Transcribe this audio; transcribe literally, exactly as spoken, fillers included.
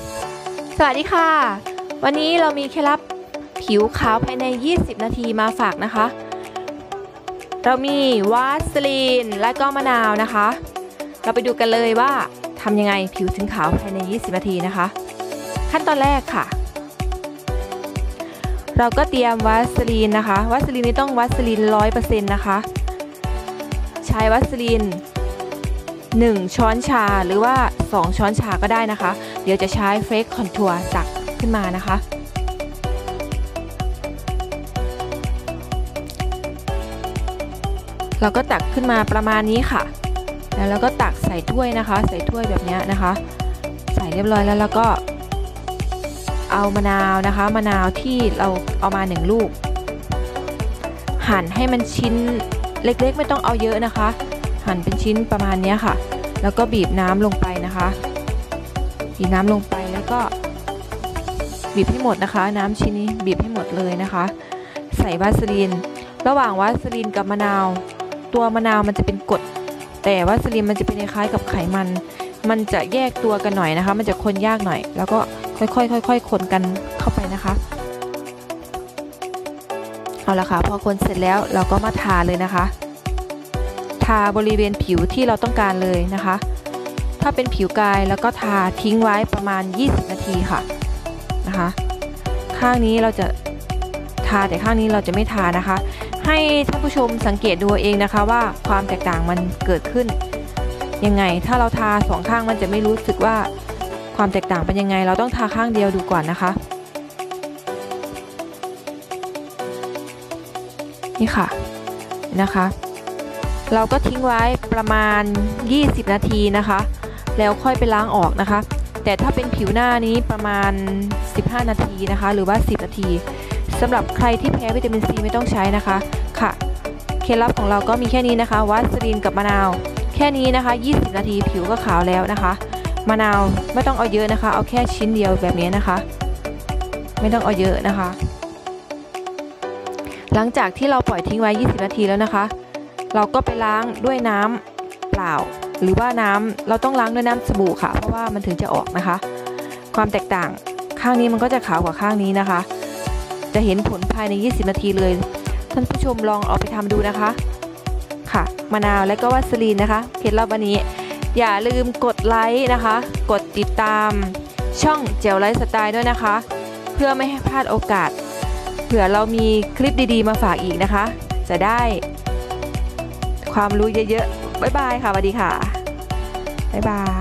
สวัสดีค่ะวันนี้เรามีเคล็ดลับผิวขาวภายในยี่สิบนาทีมาฝากนะคะเรามีวาสลีนและก็มะนาวนะคะเราไปดูกันเลยว่าทำยังไงผิวถึงขาวภายในยี่สิบนาทีนะคะขั้นตอนแรกค่ะเราก็เตรียมวาสลีนนะคะวาสลีนนี้ต้องวาสลีน ร้อยเปอร์เซ็นต์ นะคะใช้วาสลีนหนึ่งช้อนชาหรือว่าสองช้อนชาก็ได้นะคะเดี๋ยวจะใช้เฟกคอนทัวร์ตักขึ้นมานะคะเราก็ตักขึ้นมาประมาณนี้ค่ะแล้วเราก็ตักใส่ถ้วยนะคะใส่ถ้วยแบบนี้นะคะใส่เรียบร้อยแล้วแล้วก็เอามะนาวนะคะมะนาวที่เราเอามาหนึ่งลูกหั่นให้มันชิ้นเล็กๆไม่ต้องเอาเยอะนะคะหั่นเป็นชิ้นประมาณนี้ค่ะแล้วก็บีบน้ำลงไปนะคะบีบน้ำลงไปแล้วก็บีบให้หมดนะคะน้ำชิ้นนี้บีบให้หมดเลยนะคะใส่วาสลีนระหว่างวาสลีนกับมะนาวตัวมะนาวมันจะเป็นกรดแต่วาสลีนมันจะเป็นคล้ายกับไขมันมันจะแยกตัวกันหน่อยนะคะมันจะคนยากหน่อยแล้วก็ค่อยๆค่อยๆคนกันเข้าไปนะคะเอาละค่ะพอคนเสร็จแล้วเราก็มาทาเลยนะคะทาบริเวณผิวที่เราต้องการเลยนะคะถ้าเป็นผิวกายแล้วก็ทาทิ้งไว้ประมาณยี่สิบนาทีค่ะนะคะข้างนี้เราจะทาแต่ข้างนี้เราจะไม่ทานะคะให้ท่านผู้ชมสังเกตดูเองนะคะว่าความแตกต่างมันเกิดขึ้นยังไงถ้าเราทาสองข้างมันจะไม่รู้สึกว่าความแตกต่างเป็นยังไงเราต้องทาข้างเดียวดูก่อนนะคะนี่ค่ะนะคะเราก็ทิ้งไว้ประมาณยี่สิบนาทีนะคะแล้วค่อยไปล้างออกนะคะแต่ถ้าเป็นผิวหน้านี้ประมาณสิบห้านาทีนะคะหรือว่าสิบนาทีสำหรับใครที่แพ้วิตามินซีไม่ต้องใช้นะคะค่ะเคล็ดลับของเราก็มีแค่นี้นะคะวาสลีนกับมะนาวแค่นี้นะคะยี่สิบนาทีผิวก็ขาวแล้วนะคะมะนาวไม่ต้องเอาเยอะนะคะเอาแค่ชิ้นเดียวแบบนี้นะคะไม่ต้องเอาเยอะนะคะหลังจากที่เราปล่อยทิ้งไว้ยี่สิบนาทีแล้วนะคะเราก็ไปล้างด้วยน้ำเปล่าหรือว่าน้ำเราต้องล้างด้วยน้ำสบู่ค่ะเพราะว่ามันถึงจะออกนะคะความแตกต่างข้างนี้มันก็จะขาวกว่าข้างนี้นะคะจะเห็นผลภายในยี่สิบนาทีเลยท่านผู้ชมลองเอาไปทำดูนะคะค่ะมะนาวและก็วาสลีนนะคะเคล็ดลับวันนี้อย่าลืมกดไลค์นะคะกดติดตามช่องเจลไลฟ์สไตล์ด้วยนะคะเพื่อไม่ให้พลาดโอกาสเผื่อเรามีคลิปดีๆมาฝากอีกนะคะจะได้ความรู้เยอะๆบ๊ายบายค่ะสวัสดีค่ะบ๊ายบาย